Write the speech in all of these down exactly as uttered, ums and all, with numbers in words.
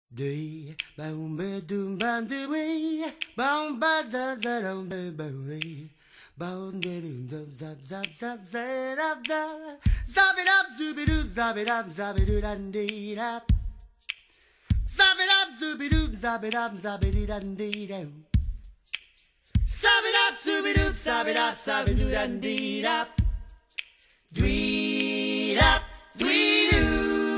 Day, boom, ba, doom, ba, do, we, boom, ba, da, da, dum, ba, ba, we, boom, da, doom, dum, zap, zap, zap, zap, zap, da, zap it up, dooby doo, zap it up, zap it doo, dan, dee, da, zap it up, dooby doo, zap it up, zap it dee, dan, dee, da, zap it up, dooby doo, zap it up, zap it doo, dan, dee, da, dwee, da, dwee, doo.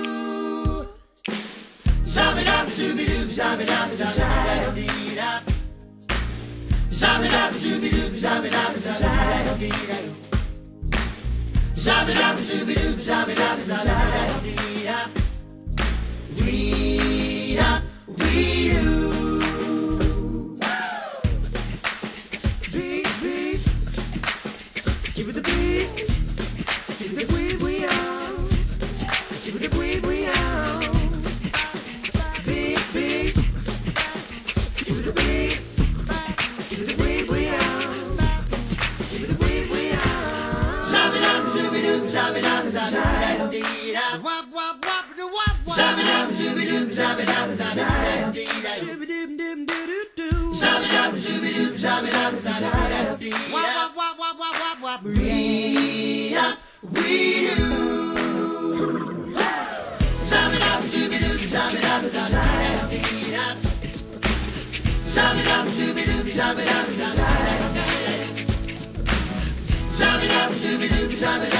Zab it up, zooby doo, zab it up, zab it up, zab it up, zooby doo, zab it up, zab it up, zab it up, zooby doo, zab it up, zab it up, we up, we do. Beat, beat, skip with the beat, skip with the we, we are, skip with the we, we are. Zab it up, zab it up, wop wop wop, wop wop. Zab it up, zooby doo, zab it up, zab it up, zooby doo doo doo doo. Zab it up, zooby doo, zab it up, zab it up, wop wop wop wop wop wop. We up, we do. Zab it up, zooby doo, zab it up, zab it up. Zab it up, zooby doo, zab it up, zab it up. Zab it up, zooby doo, zab it up.